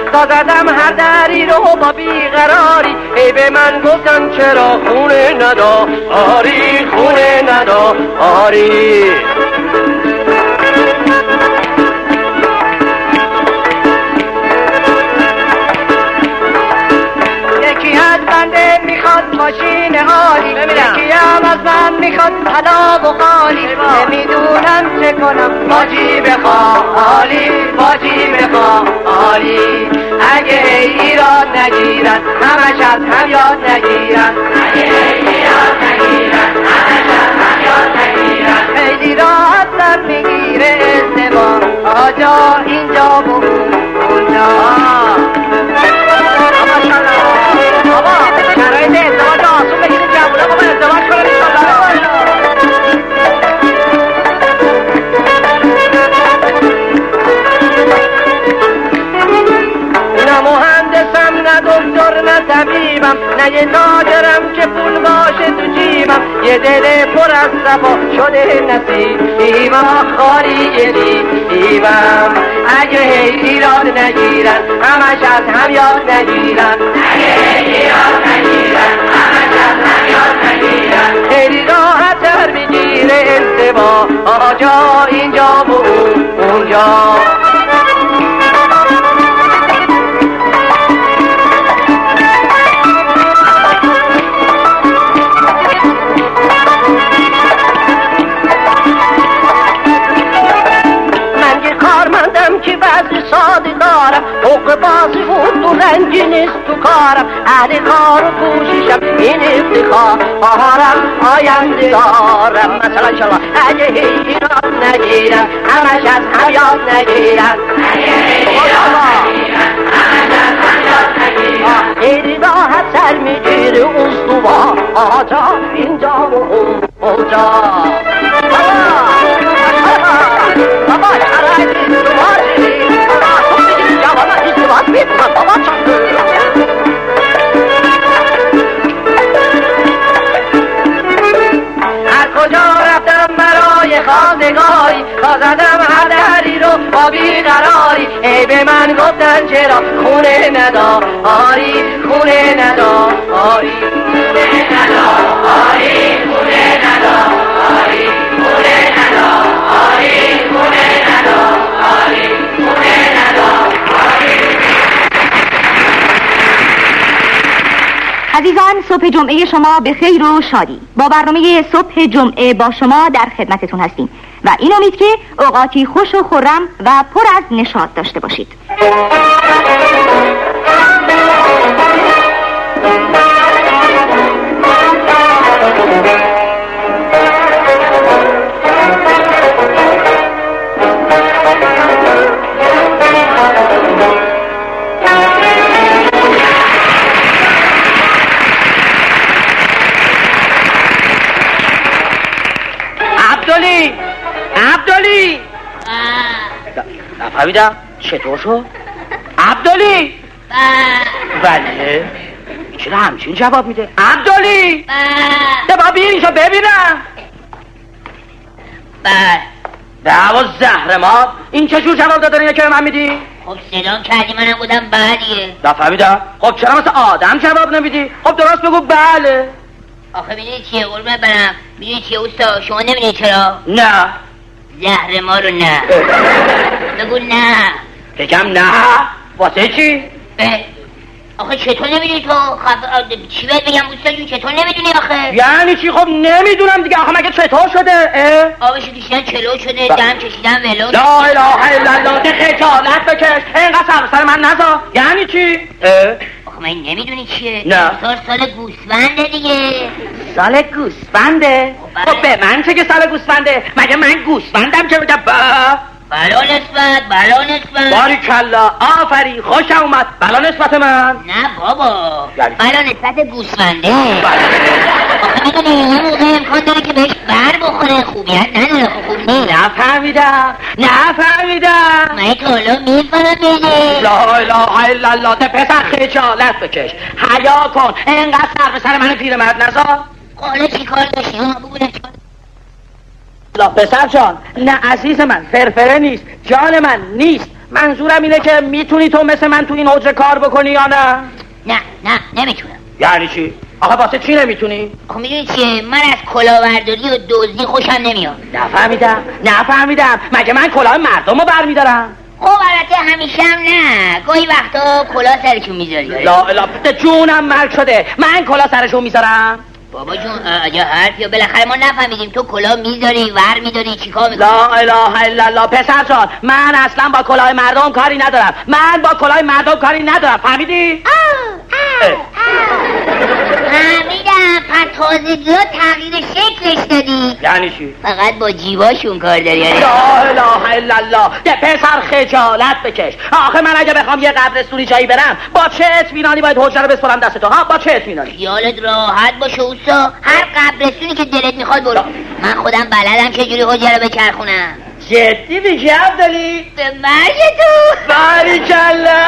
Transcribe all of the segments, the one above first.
تا زدم هر دری رو با بیقراری، ای به من گفتن چرا خونه نداری، خونه نداری. یکی از بنده میخواد ماشین عالی، یکی هم از من میخواد طلا و قالی، نمیدونم چه کنم با جیب خالی، با جیب خالی. اگه ایراد نگیرن همش از هم یاد نگیرن، اگه ایراد نگیرن همش از هم یاد نگیرن. خیلی راحت سر میگیره ازدواج، آجا اینجا و اونجا. بابا شرایط ازدواج آسون بگیرید جوونا بابا ازدواج کنن نه مهندسم نه دکتر نه طبیبم، نه یه تاجرم که پول باشه تو جیبم، یه دل پر از صفا شده نصیبم، خالی جیبم. اگه ایراد نگیرن همش از هم یاد نگیرن، اگه ایراد نگیرن همش از هم یاد نگیرن. خیلی راحت تر میگیره ازدواج، آجا اینجا و اونجا. که وضع ساده دارم، حق بازی بود تو رنجی نیست تو کارم، اهل کار و کوششم این افتخارم، آینده دارم. مثلا انشالله اگه ایراد نگیرم همش از هم یاد نگیرم، اگه ایراد نگیرم همش از هم یاد نگیرم. خیلی راحت سر میگیره استوا، آجا اینجا و اونجا. بابا شرایط ازدواجی، بابا تو بگید جوانا ازدواج میکنن، بابا هر کجا رفتم برای خواستگاری، تا زدم هر دری رو با بیقراری، ای به من گفتن چرا خونه نداری، خونه نداری، خونه نداری، خونه نداری، خونه نداری، خونه نداری، خونه نداری. عزیزان، صبح جمعه شما به خیر و شادی. با برنامه صبح جمعه با شما در خدمتتون هستیم و این امید که اوقاتی خوش و خرم و پر از نشاط داشته باشید. عبدالی نفهمیدم چطور شد؟ عبدالی بله چرا همچین جواب میده؟ عبدالی بابا بیرینشو ببینم. دعوا زهر ما این چجور جواب دادن اینه که من میدی؟ خب صدا کردی منم بودم بلیه. نفهمیدم. خب چرا مثل آدم جواب نمیدی؟ خب درست بگو بله. آخه میدونی چیه قربونت برم، میدونی چیه اوستا، شما نمیدونی چرا؟ نه زهر ما رو نه. بگو نه. بگم نه؟ واسه چی؟ آخه چطور نمیدونی تو؟ چی باید بگم اوستا جون، چطور نمیدونی آخه؟ یعنی چی؟ خب نمیدونم دیگه. آخه مگه چطور شده؟ آبشو کشیدن چلو شده، دم کشیدن ولو. لا اله الا الله. ده خجالت بکش، اینقدر سر من نزا. یعنی چی؟ آخه من نمیدونی چیه؟ نه. سال گوسفنده دیگه. سال گوسفنده؟ خب به من چه که سال گوسفنده؟ مگه من گوسفندم که بگم بلا نسبت، بلا نسبت. باریکلا، آفرین، خوش اومد. بلا نسبت من؟ نه بابا، بلا نسبت گوسفنده. آخه میدونی یه موقع امکان داره که بهش بر بخوره، خوبیت نداره. خوب نیست. نفهمیدم. من که حالا میفهمم بگه. لا اله الا الله. ده پسر خجالت بکش، حیا کن، اینقدر سر به سر من پیرمرد نزار. حالا چی کار داشتی؟ بگو لا پسر جان، نه عزیز من، فرفره نیست، جان من نیست. منظورم اینه که میتونی تو مثل من تو این حجره کار بکنی یا نه؟ نه نمیتونم. یعنی چی؟ آخه واسه چی نمیتونی؟ خب میدونی چیه؟ من از کلاهبرداری و دزدی خوشم نمیاد. نفهمیدم. مگه من کلاه مردم رو برمیدارم؟ خب البته همیشه هم نه، گاهی وقتا کلاه سرشون میذاری. لا جونم مرگ شده، من کلاه سرشون میذارم؟ بابا جون یا حرف یا بالاخره ما نفهمیدیم تو کلاه میذاری ور میداری چیکار میکنی؟ لا اله الا الله پسر جان، من اصلا با کلاه مردم کاری ندارم. فهمیدی؟ فهمیدم. پس تازگی ها تغییر شکلش دادی. یعنی چی؟ فقط با جیباشون کار داری. لا اله الا الله پسر خجالت بکش. آخه من اگه بخوام یه قبرستونی جایی برم با چه اطمینانی باید حجره رو بسپرم دست تو؟ با چه اطمینانی؟ خیالت راحت باشه اوستا، هر قبرستونی که دلت میخواد برو. من خودم بلدم چجوری حجره رو بچرخونم. جدی میگی عبدالی؟ به مرگ تو. باریکلا.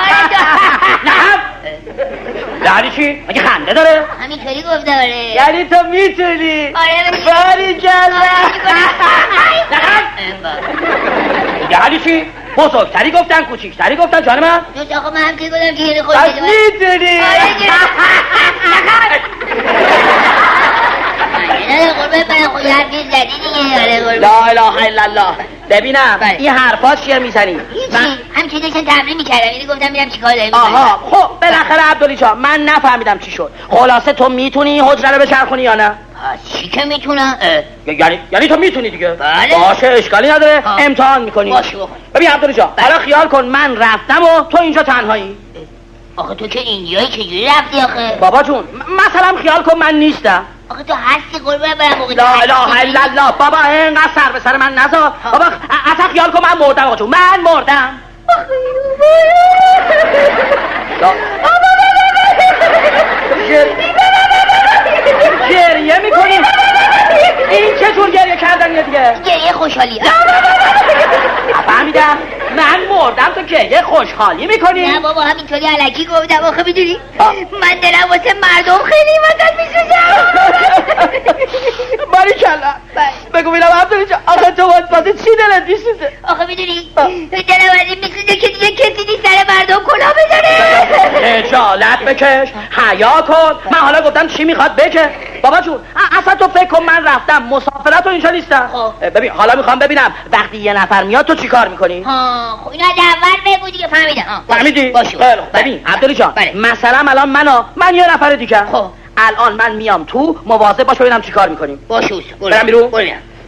یعنی چی؟ مگه خنده داره؟ همینطوری گفته آره. یعنی تو میتونی؟ آره باریکلا. یعنی چی؟ بزرگتری گفتن کوچیکتری گفتن جان من؟ دوست آقا من هم که گفتم که یه خوش بس میتونی؟ نه قربه برای خود حرفی زدی دیگه. لا اله الا الله. ببینم این حرفا چیه میزنی؟ هیچی همچه داشتم تمرین میکردم، اینی گفتم میرم چیکار داریم. آها خب بالاخره عبدالی جان من نفهمیدم چی شد. خلاصه تو میتونی حجره رو بچرخونی یا نه؟ چی که میتونم؟ یعنی تو میتونی دیگه؟ بله. باشه اشکالی نداره. امتحان میکنی. باشه. ببین عبدالی جان حالا خیال کن من رفتم و تو اینجا تنهایی. آخه تو که اینجایی چجوری رفتی آخه؟ بابا جون مثلا خیال کن من نیستم. آخه تو هستی قربونه برم موقع لا اله الا الله. بابا اینقدر سر به سر من نذار. بابا اصلا خیال کن من مردم آقا جون، من مردم. گریه میکنی؟ این چه جور گریه کردنیه دیگه؟ گریه خوشحالی. فهمیدم من مردم تو گریه خوشحالی میکنی؟ نه بابا همینطوری الکی گفتم. آخه میدونی من دلم واسه مردم خیلی واسه میسوزم. باریکلا. بگو بینم عبدالی جان آخه تو واسه چی دلت میسوزه؟ آخه میدونی دلم از این میسوزه که دیگه کسی نیست سر مردم کلاه بزنه. خجالت بکش، حیا کن. من حالا گفتم چی میخواد بگه. بابا جون اصلا تو فکر کن من رفتم مسافرت و اینجا نیستم. ببین حالا میخوام ببینم وقتی یه نفر میاد تو چی کار میکنی؟ خب اینو از اول بگو دیگه. فهمیدم. فهمیدی؟ باشه. ببین عبدالی جان مثلا الان من یه نفر دیگه. خب الان من میام تو، مواظب باش ببینم چی کار میکنیم. باشه برم بیرون.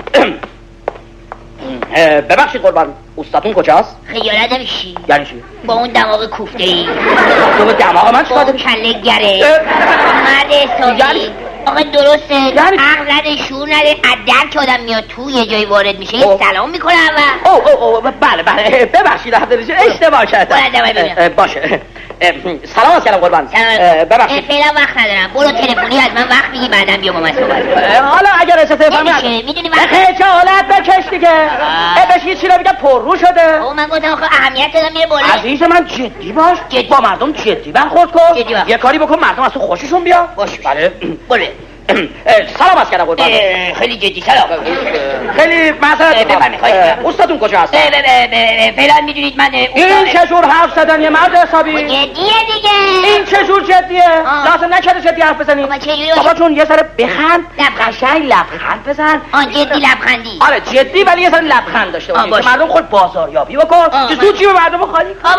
ببخشید قربان اوستاتون کجاست؟ خیالت نمیشی؟ یعنی چی؟ با اون دماغ کوفته ای. تو با دماغ من چیکار داری؟ کله گره مرد حسابی. آقا درسته عقل نده شعور نده. ادب که آدم میاد تو یه جایی وارد میشه سلام میکنه اول. بله ببخشید عبدالی جان اشتباه کردم. باشه سلام علیکم قربان. ببخشید فعلا وقت ندارم. برو تلفنی از من وقت میگی بعدم بیا با من صحبت. حالا اگر اجازه بفرمایید میدونی خجالت بکش دیگه. بهش چی رو بگم پررو شده. من گفتم آخه اهمیت دادم میره بالا. عزیز من جدی باش. با مردم جدی برخورد کن. یه کاری بکن مردم از تو خوششون بیا. باشه بله سلام از کردم قربان. خیلی جدی سلام. خیلی معذرت استادون کجا هست؟ فعلا میدونید من این چه جور حرف زدن یه مرد حسابی؟ جدیه دیگه. این چه جور جدیه؟ لازم نکرده جدی حرف بزنی. بابا چون یه سر بخند قشنگ لبخند بزن. جدی لبخندی. آره جدی ولی یه سر لبخند داشته باشی که مردم خود بازاریابی بکن که زود جیب مردم خالی کن.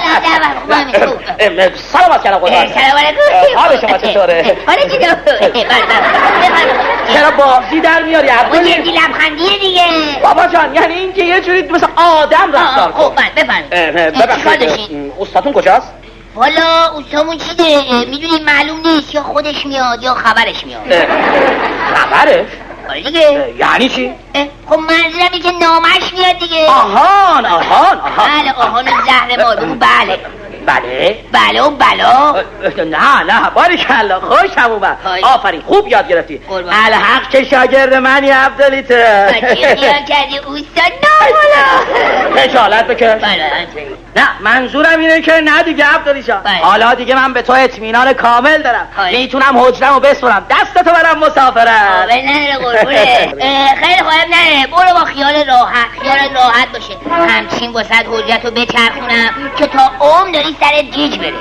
سلام از کردم قربان. سلام علیکم. حال شما چطوره؟ حالا چی چرا بازی در میاری عبدالی؟ جدی لبخندیه دیگه. بابا جان یعنی این که یه جوری مثل آدم رفتار کن. بفرمایید. استادون کجاست؟ والا اوستامون چیه میدونی معلوم نیست، یا خودش میاد یا خبرش میاد. خبرش؟ آره دیگه. یعنی چی؟ خب منظورم اینه که نامش میاد دیگه. آهان بله آهان زهر ما. بگو بله و بلا. نه باریکلا خوشم اومد. آفرین خوب یاد گرفتی. الحق که شاگرد منی عبدالی تو. خیال کردی اوستا. نه والا خجالت بکش. بله نه منظورم اینه که نه دیگه عبدالی جان، حالا دیگه من به تو اطمینان کامل دارم، میتونم حجرمو بسپرم دستتو برم مسافرت. نه قربونه خیلی خوب، نه برو با خیال راحت باشه. همچین واسه حجرتو بچرخونم که تا عمر داری سرت گیج بره.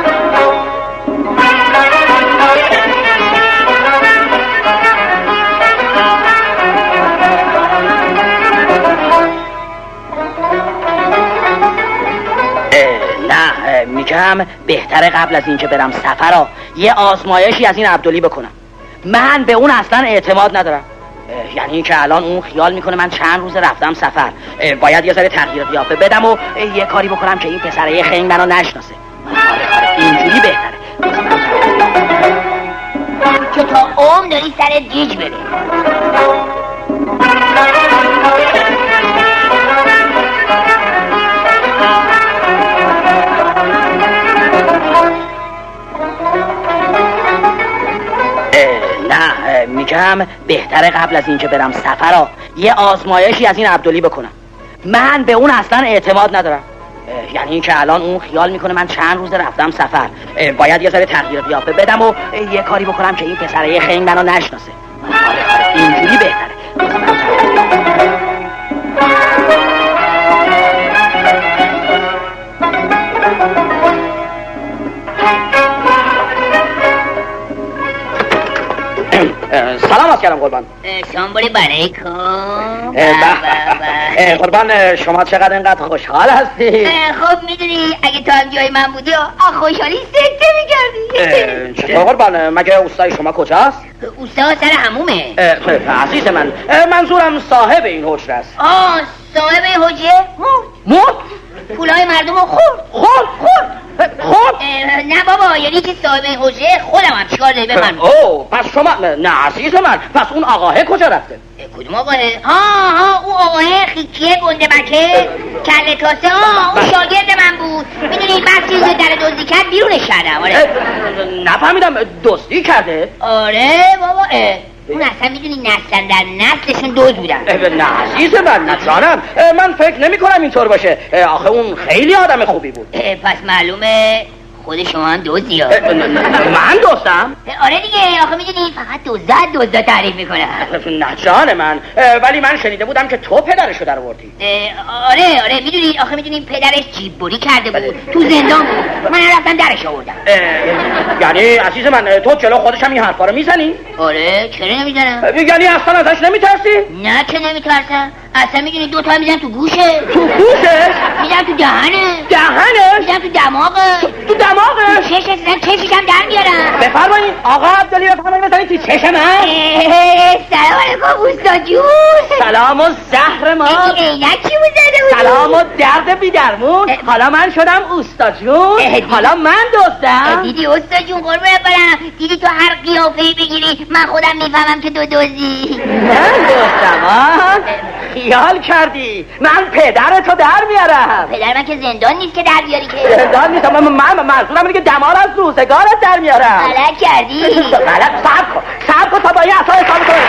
نه میگم بهتره قبل از اینکه برم سفرا یه آزمایشی از این عبدالی بکنم. من به اون اصلا اعتماد ندارم. یعنی این که الان اون خیال میکنه من چند روز رفتم سفر، باید یه ذره تغییر قیافه بدم و یه کاری بکنم که این پسره خنگ منو نشناسه. اینجوری بهتره که تا عمر داری سرت گیج بره. نه میگم بهتره قبل از اینکه برم سفرا یه آزمایشی از این عبدالی بکنم. من به اون اصلا اعتماد ندارم. یعنی این که الان اون خیال میکنه من چند روز رفتم سفر، باید یه ذره تغییر قیافه بدم و یه کاری بکنم که این پسره خنگ منو نشناسه. اینجوری بهتره. سلام عرض کردم قربان. سلام علیکم. قربان شما چقدر اینقدر خوشحال هستی؟ خب میدونی اگه تو هم جای من بودی خوشحالی سکته میکردی. چطور قربان؟ مگه اوستای شما کجاست؟ اوستا سر همومه. عزیز من منظورم صاحب این حجره است. صاحب این حجره مرد؟ پولای مردم رو خورد. نه بابا، یعنی که صاحب این حجره خودم هم چیکار داری به من؟ پس شما نه عزیز من، پس اون آقاه کجا رفته؟ کدوم آقاه؟ اون آقاه خیکیه گنده بکه کله تاسه. اون شاگرد من بود. میدونی بس در دزدی کرد بیرونش کردم. آره نفهمیدم دزدی کرده؟ آره بابا. اون اصلا میدونی نسلن در نسلشون دوز بودن. نه عزیز من، نه جانم، من فکر نمی کنم اینطور باشه. آخه اون خیلی آدم خوبی بود. پس معلومه خود شما هم دوزی ها. من دوستم؟ آره دیگه، آخه میدونی فقط دوزا تعریف میکنه. نه جان من، ولی من شنیده بودم که تو پدرشو در آوردی. آره میدونی، آخه میدونی پدرش جیب بری کرده بود، تو زندان بود، من رفتم درش آوردم. یعنی عزیز من تو جلو خودش هم این حرفا رو میزنی؟ آره چرا نمیزنم؟ یعنی اصلا ازش نمیترسی؟ نه که نمیترسم، اصلا میدونی دو تا میزنم تو گوشه. تو گوشه؟ میزنم تو دهنه. میزنم تو دماغه. تو دماغه؟ چشش هم در میارم. بفرمایید آقا عبدالی، بفرمایید بزنید تو چشم من. سلام علیکم اوستا جون. سلام و زهر ما. عینک چی بزنه بود؟ سلام و درد بی درمون. حالا من شدم اوستا جون. حالا من دوستم. دیدی اوستا جون قربونت برم، دیدی تو هر قیافه‌ای بگیری من خودم میفهمم که دوزی. من دوستم خیال کردی من پدرتو در میارم. پدر من که زندان نیست که در بیاری که. زندان نیست، من منظورم اینه که دمار از روزگارت در میارم. غلط کردی. غلط. صبر کن تا با یه اصلا حساب کنم.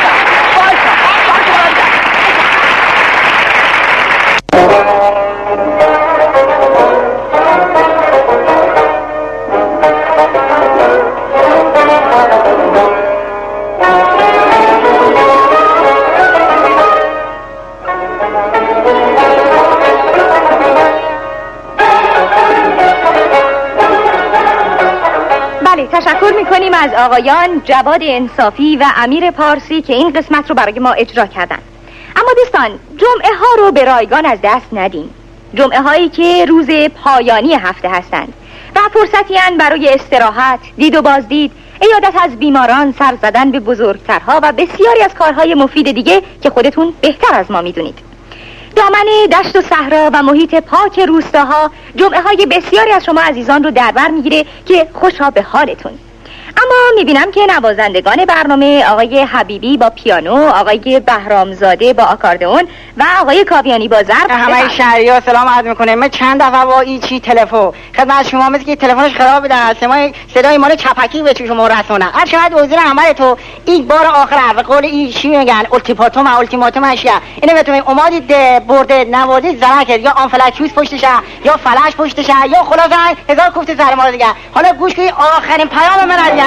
تشکر میکنیم از آقایان جواد انصافی و امیر پارسی که این قسمت رو برای ما اجرا کردن. اما دوستان جمعه ها رو به رایگان از دست ندیم. جمعه هایی که روز پایانی هفته هستند و فرصتی هستند برای استراحت، دید و بازدید، عیادت از بیماران، سر زدن به بزرگترها و بسیاری از کارهای مفید دیگه که خودتون بهتر از ما میدونید. دامن دشت و صحرا و محیط پاک روستاها جمعه های بسیاری از شما عزیزان رو در بر میگیره که خوشا به حالتون. اما میبینم که نوازندگان برنامه آقای حبیبی با پیانو، آقای بهرامزاده با آکاردئون و آقای کاویانی با ضرب. همه شهریار سلام عرض میکنه. من چند دفعه با این چی تلفن خدمت شما مثل که تلفنش خراب بوده، صدای مال چپکی به شما رسونه. هر شاید وزیر عمل تو این بار آخر به قول این چی میگن التیماتوم اشیا اینو بتونید اومدید برده نوازید زرا کرد یا آنفلکیوس پشتشه یا فلش پشتشه یا خلاصه هزار کوفت سر ما دیگه. حالا گوش کنید آخرین پیام من دیگه.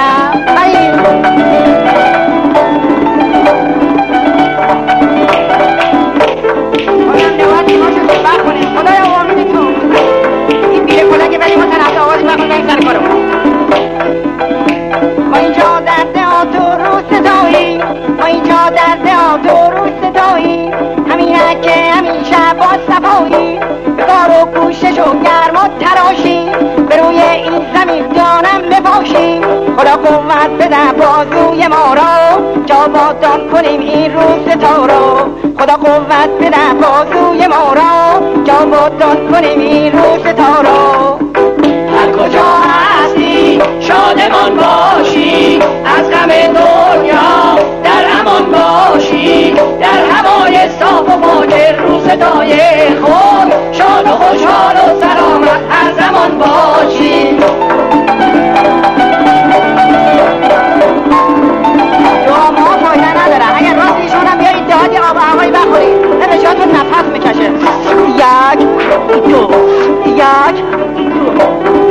خدایا آمینتون. این بیره کلنگه ولی ما طرف آوازی بخون بریم سر کارو. ما اینجا در دهات و روستایی، ما اینجا در دهات و روستایی، همینه که همیشه با صفایی بگار و کوشش و گرم و تراشی به روی این زمین جانم بپاشی. خدا قوت بده بازوی ما را جاودان کنیم این روستا را. خدا قوت بده بازوی ما را جاودان کنیم این روستا را. هر کجا هستی شادمان باشی، از غم دنیا در امان باشی، در هوای صاف و پاک روستای خود شاد و خوشحال و سلامت هر زمان باشی. دعا ما فایده نداره، اگر راست ایشون هم بیایید دهاتی آب و هوایی بخورید نمیشاتون نفس میکشه. یک دو یک دو.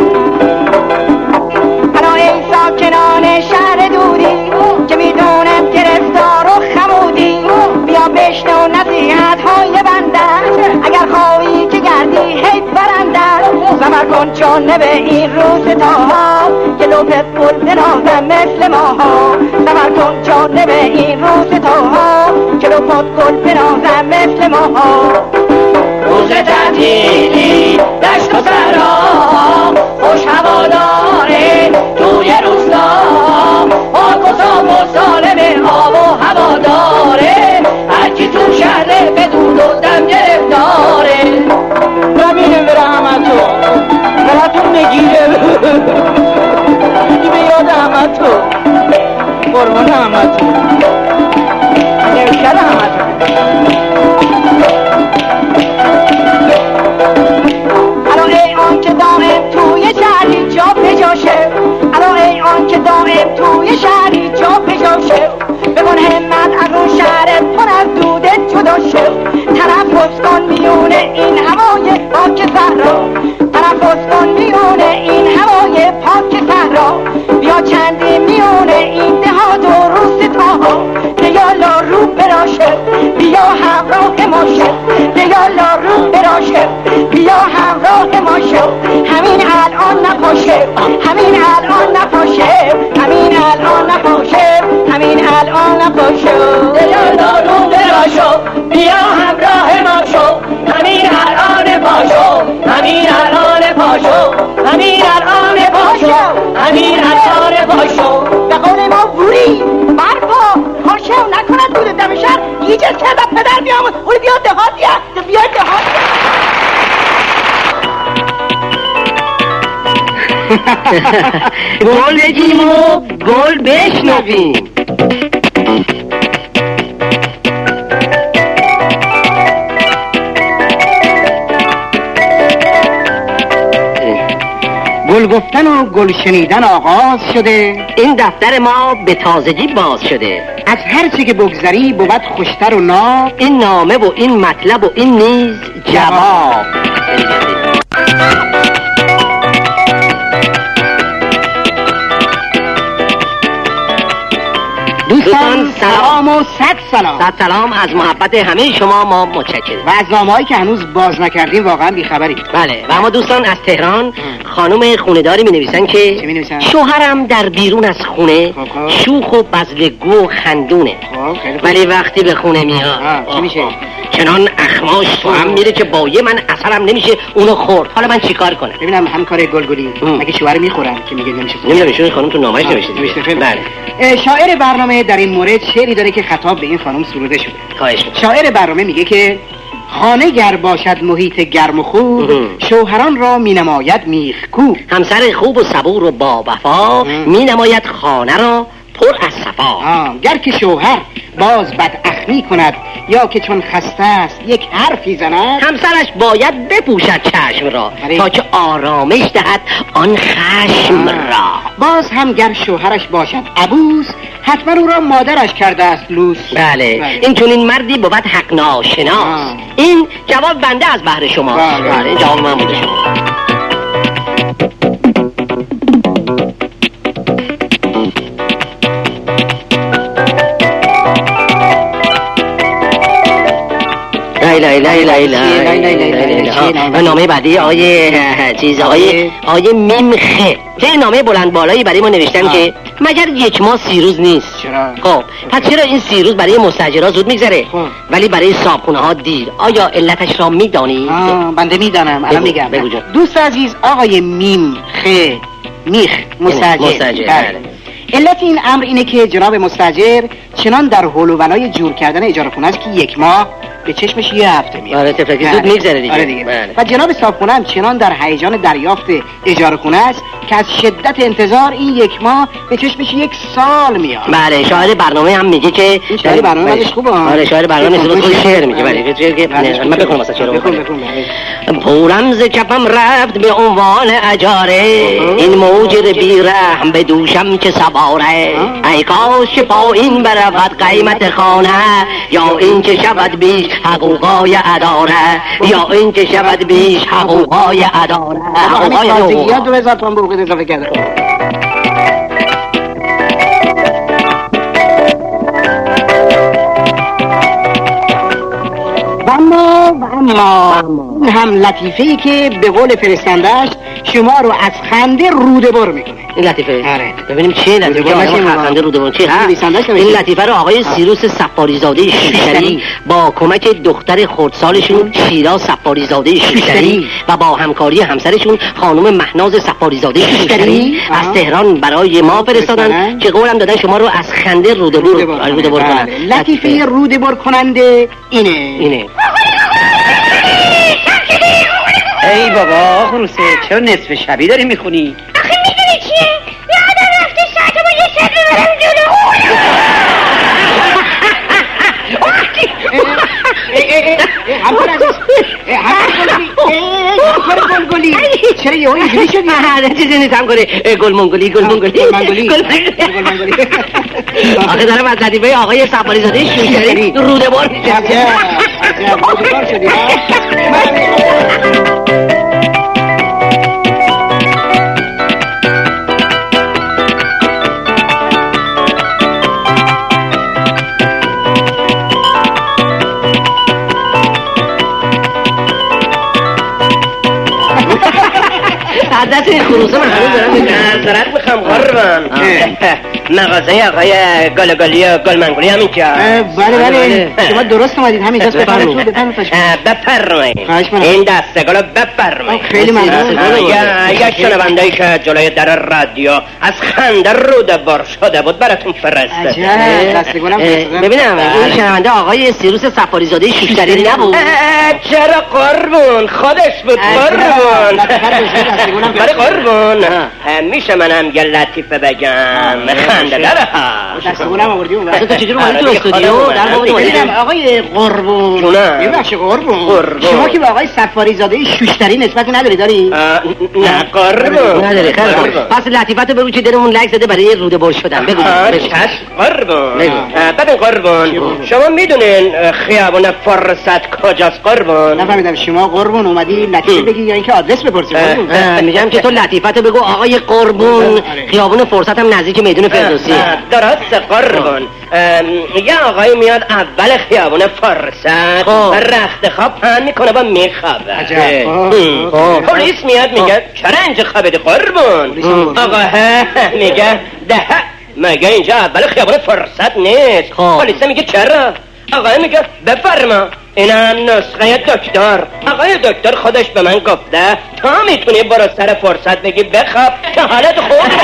حالا ای ساکنان شهر دوری که میدونم گرفتار و خمودی، بیا بشنو نصیحت های بنده، اگر خواهی که گردی حیف برنده. صبر کن چون به این روستاها که لوپت گل بنازم مثل ماها. صبر کن چون به این روستاها که لوپت گل بنازم مثل ماها. روز تعطیلی دشت و صحرا خوش هوا داره توی روستا، پاک و صاف و سالم آب و هوا داره، هرچی تو شهر بدون و دم گرفتاره. نبینه به رحمتو براتون نگیره به یاد احمدتو قربان احمدتو نوشتر احمدتو. ای آن که دائم توی شهری جا بجاشه، الان ای آن که دائم توی شهری جا بجاشه، بکن همت از اون شهر پر از دودت جدا شه. تنفس کن میون این هوای پاک صحرا، تنفس کن میون این هوای پاک صحرا. بیا چندی میون این دهات و روستاها، دیالا رو براشه بیا همراه ما شه، دیالا رو براشه بیا همراه ما شه. همین الان نپاشه، همین الان نپاشه، همین الان نپاشه، همین الان نپاشه. دیالا رو براشو بیا همراه ما شو، همین الان پاشو، همین الان پاشو، همین الان پاشو، همین الان پاشو. به قول ما بوری برپا پاشه و نکند دود دم شهر یه جز کرده پدر بیامون اولی بیا دهاتیه بیا دهاتیه. گل بگیم و گل بشنویم. گل گفتن و گل شنیدن آغاز شده، این دفتر ما به تازگی باز شده. از هر چی که بگذری بود خوشتر و ناب، این نامه و این مطلب و این نیز جواب. دوستان سلام و صد سلام. صد سلام از محبت همه شما، ما متشکریم. و از نامه‌هایی که هنوز باز نکردیم واقعا بی‌خبریم. بله و اما دوستان از تهران خانم خونه‌داری می‌نویسن که چی می‌نویسن؟ شوهرم در بیرون از خونه شوخ و بزلگو و خندونه، ولی وقتی به خونه میاد چی میشه؟ چنان اخماش تو هم میره که با یه من اثرم نمیشه اونو خورد. حالا من چیکار کنم؟ ببینم همکار گلگلی مگه شوهر میخورن که میگه نمیشه؟ نمیدونم ایشون خانم تو نامه‌اش نوشته. بله. شاعر برنامه در این مورد شعری داره که خطاب به این خانم سروده شده. خواهش می‌کنم. شاعر برنامه میگه که خانه گر باشد محیط گرم و خوب، شوهران را می نماید میخکوب. همسر خوب و صبور و با وفا می نماید خانه را پر از صفا. گر که شوهر باز بد اخمی کند، یا که چون خسته است یک حرفی زند، همسرش باید بپوشد چشم را تا که آرامش دهد آن خشم را. باز هم گر شوهرش باشد عبوس، حتما او را مادرش کرده است لوس. بله. این چون این مردی بود حق ناشناس. این جواب بنده از بحر شما. بله این جواب من بوده شما. نامه بعدی آقای میمخه. چه نامه بلند بالایی برای ما نوشتن که مگر یک ماه 30 روز نیست. چرا؟ خب پس چرا این 30 روز برای مستاجرها زود میگذره ولی برای صاحبخونه ها دیر؟ آیا علتش را میدانی؟ بنده میدانم، الان میگم. دوست عزیز آقای میمخه مستاجر. علت این امر اینه که جناب مستاجر چنان در حول و ولای جور کردن اجاره خونه است که یک ماه به چشمش یه هفته میاد. آره تفلکی زود میگذره دیگه. آره دیگه. و جناب صاحبخونه هم چنان در هیجان دریافت اجاره خونه است که از شدت انتظار این یک ماه به چشمش یک سال میاد. بله شاعر برنامه هم میگه که شاعر برنامه ازش خوبه. آره شاعر برنامه خود شعر میگه. بله من بخونم مثلا شعر. پولم ز کفم رفت به عنوان اجاره، این موجر بی رحم به دوشم که سواره. ای کاش پایین برود قیمت خانه، یا این که شود بیش حقوقای اداره، یا این که شود بیش حقوقای اداره. حقوقای اداره 2000 تومان به حقوق اضافه کرده. اما هم لطیفه‌ای که به قول فرستنده‌اش شما رو از خنده روده بر میکنه. این لطیفه؟ آره. ببینیم چه لطیفه خنده روده بر چی هست؟ این لطیفه رو آقای سیروس صفاری زاده شوشتری با کمک دختر خردسالشون شیرا صفاری زاده شوشتری و با همکاری همسرشون خانم مهناز صفاری زاده شوشتری از تهران برای ما فرستادن که قولم دادن شما رو از خنده روده بر کنن. لطیفه روده بر کننده اینه. ای بابا خروسه چرا نصف شبی داری میخونی؟ آخه میدونی چیه؟ یادم رفته ساعت با یه شب ببرم جلو. همکار عزیز همکار گلگلی چرا یه اینجوری شدی؟ چیزی نیست همکاره گل منگلی آخه دارم از لطیفه آقای صفاری زاده شوشتری روده بار میشه. روده بار شدی دست این خروسه من هنوز دارم نظرت میخوام قربان مغازه آقای گلگلی و گلمنگلی همین جا. بله شما درست اومدید همین دست بفرمایید. این دسته گلو بفرمایید. خیلی ممنون. یک شنونده‌ای که جلوی در رادیو از خنده روده بر شده بود براتون فرستاد. عجب دسته گلم ببینم این شنونده آقای سیروس صفاری زاده شوشتری نبود؟ چرا قربون خودش بود قربون. برای قربون میشه منم یه لطیفه بگم خنده داره. دست گلم آوردی اون تو چجوری اومدی تو استودیو در ببینم آقای قربون ببخشید قربون شما که با آقای صفاری زاده شوشتری نسبتی نداری؟ نه قربون نداری. پس لطیفتو بگو که دلمون لک زده برای روده بر شدن. بگو قربون. ببین قربون شما میدونین خیابون فرصت کجاست قربون؟ نفهمیدم شما قربون اومدی لطیفه بگی یا اینکه آدرس بپرسی؟ میگم که تو لطیفتو بگو آقای قربون خیابون فرصت هم نزدیک میدون فردوسی. درسته قربون. یه آقای میاد اول خیابون فرصت رخت خواب پهن میکنه با میخوابه. پلیس میاد میگه چرا اینجا خوابیدی قربون؟ آقا میگه مگه اینجا اول خیابون فرصت نیست؟ پلیس میگه چرا؟ آقای میگه بفرما اینم نسخه دکتر. آقای دکتر خودش به من گفته تا میتونی برو سر فرصت بگی بخواب که حالت خوبه.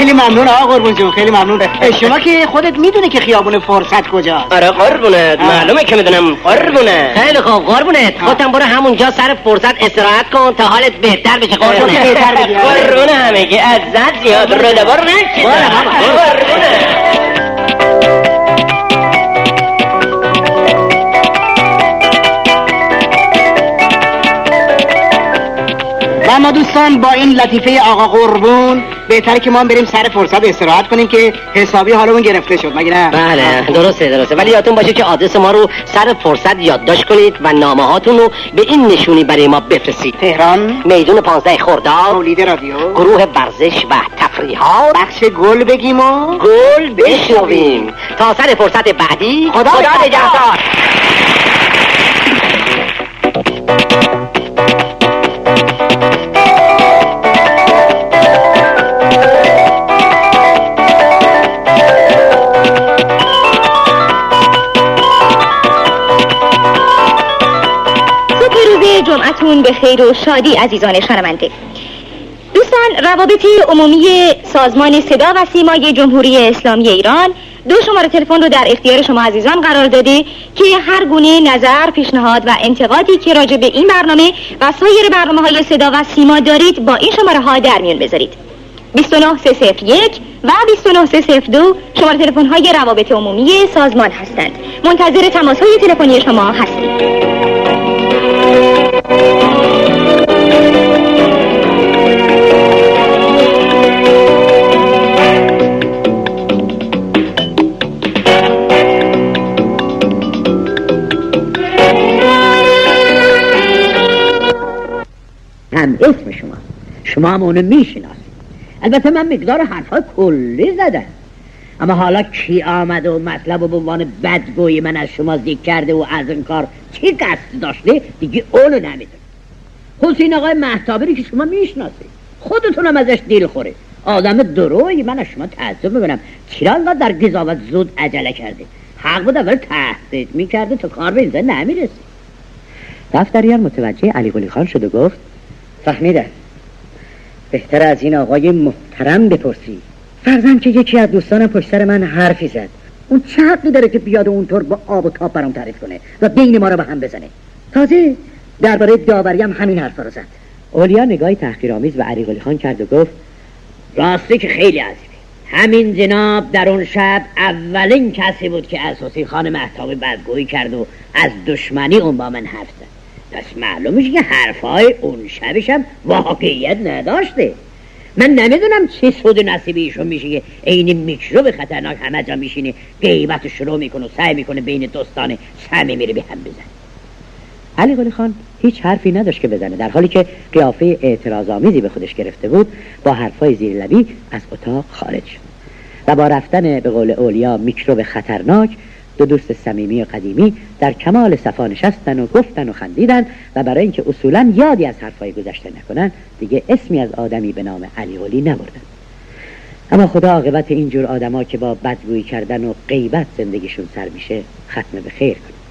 خیلی ممنون آقا قربون جون، خیلی ممنون. شما که خودت میدونی که خیابون فرصت کجاست. آره قربونت، معلومه که میدونم قربونت. خیلی خوب قربونت، خودم برو همونجا سر فرصت استراحت کن تا حالت بهتر بشه قربونت. قربون همگی عزت زیاد رو دبار نکید. قربونت. و ما دوستان با این لطیفه آقا قربون بهتره که ما بریم سر فرصت استراحت کنیم که حسابی حالمون گرفته شد، مگه نه؟ بله درسته، ولی یادتون باشه که آدرس ما رو سر فرصت یادداشت کنید و نامه هاتون رو به این نشونی برای ما بفرستید. تهران، میدون 15 خرداد، تولید رادیو، گروه ورزش و تفریحات، بخش گل بگیم و گل بشنویم. تا سر فرصت بعدی خدا نگهدار. جمعتون به خیر و شادی عزیزان شنونده. دوستان، روابط عمومی سازمان صدا و سیمای جمهوری اسلامی ایران 2 شماره تلفن رو در اختیار شما عزیزان قرار داده که هر گونه نظر، پیشنهاد و انتقادی که راجع به این برنامه و سایر برنامه‌های صدا و سیما دارید با این شماره ها در میون بذارید. 29301 و 29302 شماره تلفن های روابط عمومی سازمان هستند. منتظر تماس های تلفنی شما هستیم. هم اسم شما هم اونو میشناسید. البته من مقدار حرفای کلی زدم، اما حالا کی آمد و مطلب و به عنوان بدگوی من از شما ذکر کرده و از این کار چی قصد داشته دیگه اونو نمیدونم. حسین آقای مهتابری که شما میشناسید، خودتونم ازش دل خوره، آدم دروی. من از شما تعجب میکنم چرا انقدر در قضاوت زود عجله کرده. حق بود اول تهدید میکرده تا کار به اینجا نمیرسید. دفتریان متوجه علی قلی خان شد و گفت فهمیدم، بهتر از این آقای محترم بپرسی. فرضاً که یکی از دوستانم پشت سر من حرفی زد، اون چه حقی داره که بیاد اونطور با آب و تاب برام تعریف کنه و بین ما رو به هم بزنه؟ تازه درباره داوری هم همین حرفا رو زد. اولیا نگاهی تحقیرآمیز به علی قلی خان کرد و گفت راستی که خیلی عجیبه. همین جناب در اون شب اولین کسی بود که از حسین خان مهتابی بدگویی کرد و از دشمنی اون با من حرف زد. پس معلوم میشه که حرفای اون شبش هم واقعیت نداشته. من نمیدونم چه سود نصیبی ایشون میشه که این میکروب خطرناک همه جا میشینه غیبت شروع میکنه و سعی میکنه بین دوستان صمیمی رو به هم بزنه. علی قلی خان هیچ حرفی نداشت که بزنه، در حالی که قیافه اعتراض‌آمیزی به خودش گرفته بود. با حرفای زیر لبی از اتاق خارج شد و با رفتن به قول اولیا میکروب خطرناک 2 دوست صمیمی و قدیمی در کمال صفا نشستن و گفتن و خندیدن و برای اینکه اصولاً یادی از حرفای گذشته نکنن دیگه اسمی از آدمی به نام علی قلی نبردن. اما خدا عاقبت اینجور آدما که با بدگویی کردن و غیبت زندگیشون سر میشه ختم به خیر کنه.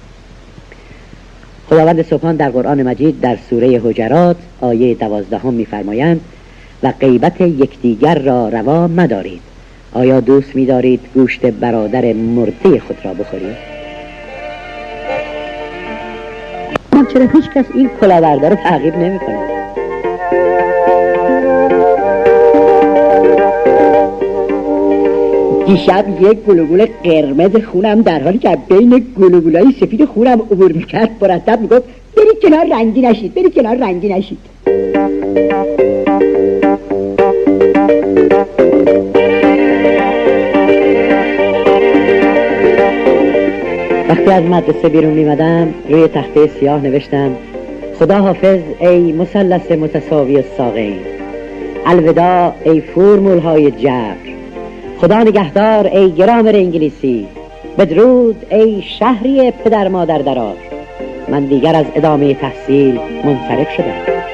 خداوند سبحان در قرآن مجید در سوره حجرات آیه 12 می‌فرمایند و غیبت یکدیگر را روا مدارید. آیا دوست می‌دارید گوشت برادر مرده خود را بخورید؟ چرا هیچ کس این کلاهبردار رو تعقیب نمی‌کنه؟ دیشب یک گلوگول قرمز خونم در حالی که بین گلوگولای سفید خونم عبور می‌کرد مرتب میگفت برید کنار رنگی نشید، برید کنار رنگی نشید. وقتی از مدرسه بیرون میمدم روی تخته سیاه نوشتم خدا حافظ ای مثلث متساوی الساقین، الوداع ای فرمول‌های جبر، خدا نگهدار ای گرامر انگلیسی، بدرود ای شهری پدر مادر درار. من دیگر از ادامه تحصیل منصرف شدم.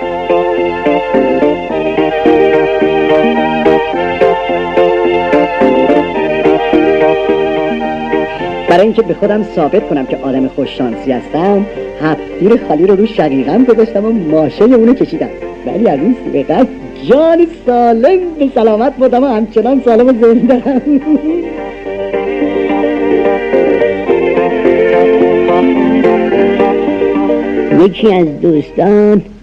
برای اینکه به خودم ثابت کنم که آدم خوششانسی هستم 7 تیر خالی رو شقیقم گذاشتم و ماشه اونو کشیدم، ولی از این به قصد جان سالم به سلامت بودم و همچنان سالم و زنده. یکی از دوستان